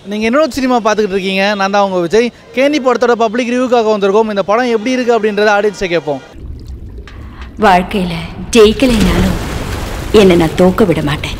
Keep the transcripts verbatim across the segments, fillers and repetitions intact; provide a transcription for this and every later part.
நீங்கள் என்னோட சினிமா பார்த்துக்கிட்டு இருக்கீங்க. நான் தான் உங்கள் விஜய். கேனி படத்தோட பப்ளிக் ரிவ்யூக்காக வந்திருக்கோம். இந்த படம் எப்படி இருக்குது அப்படின்றத ஆடியன்ஸை கேட்போம். வாழ்க்கையில் ஜெயிக்கலைனாலும் என்னை நான் தோக்க விட மாட்டேன்.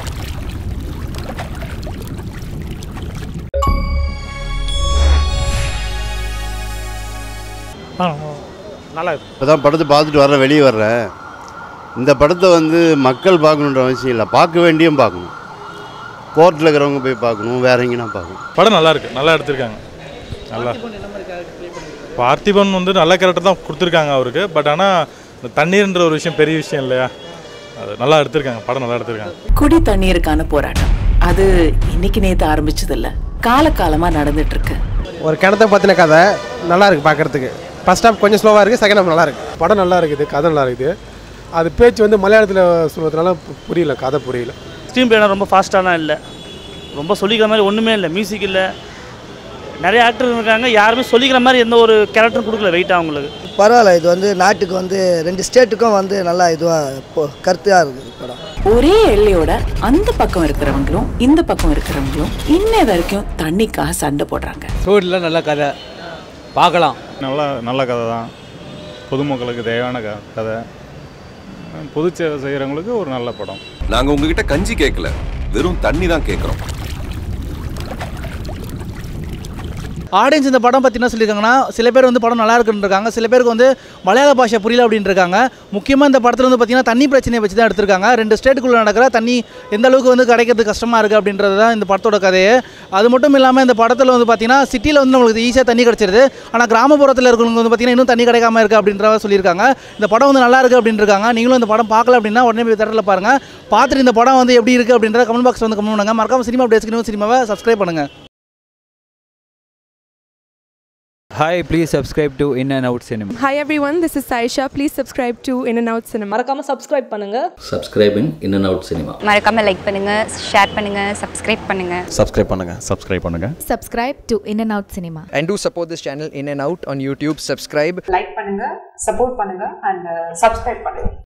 நல்லா இருக்கு. இப்போ தான் படத்தை பார்த்துட்டு வர வெளியே வர்றேன். இந்த படத்தை வந்து மக்கள் பார்க்கணுன்ற அவசியம் இல்லை, பார்க்க வேண்டியும் பார்க்கணும். கோர்ட்டில் இருக்கிறவங்க போய் பார்க்கணும், வேற எங்கேனா பார்க்கணும். படம் நல்லா இருக்கு, நல்லா எடுத்திருக்காங்க. நல்லா பார்த்திபன் வந்து நல்ல கேரக்டர் தான் கொடுத்துருக்காங்க அவருக்கு. பட் ஆனால் தண்ணீர்ன்ற ஒரு விஷயம் பெரிய விஷயம் இல்லையா, அது நல்லா எடுத்திருக்காங்க. படம் நல்லா எடுத்திருக்காங்க. குடி தண்ணீருக்கான போராட்டம் அது இன்னைக்கு நேற்று ஆரம்பிச்சது இல்லை, காலகாலமாக நடந்துட்டு இருக்கு. ஒரு கிணத்தை பற்றின கதை நல்லா இருக்கு பார்க்கறதுக்கு. ஃபர்ஸ்ட் ஹாஃப் கொஞ்சம் ஸ்லோவாக இருக்குது, செகண்ட் ஹாஃப் நல்லா இருக்கு. படம் நல்லா இருக்குது, கதை நல்லா இருக்குது. அது பேச்சு வந்து மலையாளத்தில் சொல்கிறதுனால புரியல, கதை புரியல. ஸ்க்ரீன் பிளேலாம் ரொம்ப ஃபாஸ்ட்டாலாம் இல்லை, ரொம்ப சொல்லிக்கிற மாதிரி ஒன்றுமே இல்லை. மியூசிக் இல்லை, நிறைய ஆக்டர் இருக்காங்க, யாருமே சொல்லிக்கிற மாதிரி எந்த ஒரு கேரக்டரும் கொடுக்கல வெயிட்டாக அவங்களுக்கு. பரவாயில்ல, இது வந்து நாட்டுக்கு வந்து ரெண்டு ஸ்டேட்டுக்கும் வந்து நல்லா இதுவாக கருத்தாக இருக்குது படம். ஒரே எல்லையோட அந்த பக்கம் இருக்கிறவங்களும் இந்த பக்கம் இருக்கிறவங்களும் இன்ன வரைக்கும் தண்ணிக்காக சண்டை போடுறாங்க. ஸ்டோரியில் நல்ல கதை பார்க்கலாம். நல்லா நல்ல கதை தான், பொதுமக்களுக்கு தேவையான க கதை பொது சேவை செய்கிறவங்களுக்கு ஒரு நல்ல படம். நாங்கள் உங்ககிட்ட கஞ்சி கேட்கல, வெறும் தண்ணி தான் கேட்குறோம். ஆடியன்ஸ் இந்த படம் பற்றி என்ன சொல்லியிருக்காங்கன்னா, சில பேர் வந்து படம் நல்லா இருக்குன்னு இருக்காங்க, சில பேருக்கு வந்து மலையாள பாஷை புரியல அப்படின்னு இருக்காங்க. முக்கியமாக இந்த படத்தில் வந்து பார்த்திங்கன்னா தண்ணி பிரச்சனையை வச்சு தான் எடுத்திருக்காங்க. ரெண்டு ஸ்டேட்டுக்குள்ளே நடக்கிற தண்ணி எந்த அளவுக்கு வந்து கிடைக்கிறது கஷ்டமாக இருக்குது அப்படின்றது தான் இந்த படத்தோட கதையே. அது மட்டும் இல்லாமல் இந்த படத்தில் வந்து பார்த்திங்கன்னா சிட்டியில் வந்து நம்மளுக்கு ஈஸியாக தண்ணி கிடச்சிருது, ஆனால் கிராமப்புறத்தில் இருக்கிறவங்க வந்து பார்த்திங்கன்னா இன்னும் தண்ணி கிடைக்காம இருக்குது அப்படின்றத சொல்லியிருக்காங்க. இந்த படம் வந்து நல்லா இருக்குது அப்படின்னு இருக்காங்க. நீங்களும் இந்த படம் பார்க்கல அப்படின்னா உடனே போய் தேட்டரில் பாருங்கள். பார்த்துட்டு இந்த படம் வந்து எப்படி இருக்குது அப்படின்றத கமெண்ட் பாக்ஸ் வந்து கமெண்ட் பண்ணுங்கள். மறக்காம சினிமா அப்டேட்ஸ்க்கு சினிமாவை சப்ஸ்கிரைப் பண்ணுங்கள். Hi, please subscribe to In and Out Cinema. Hi everyone, this is Saisha. Please subscribe to In and Out Cinema. மறக்காம subscribe பண்ணுங்க. Subscribe in In and Out Cinema. மறக்காம like பண்ணுங்க, share பண்ணுங்க, subscribe பண்ணுங்க. Subscribe பண்ணுங்க. Subscribe பண்ணுங்க. Subscribe to In and Out Cinema. And do support this channel In and Out on YouTube. Subscribe. Like பண்ணுங்க, support பண்ணுங்க and subscribe பண்ணுங்க.